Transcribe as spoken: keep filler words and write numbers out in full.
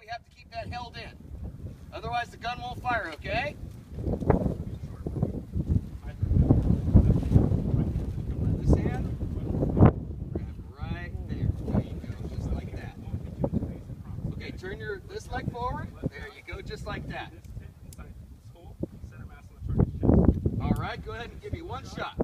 we have to keep that held in. Otherwise the gun won't fire, okay? This hand, grab right there. There you go, just like that. Okay, turn your this leg forward. There you go, just like that. All right, go ahead and give me one shot.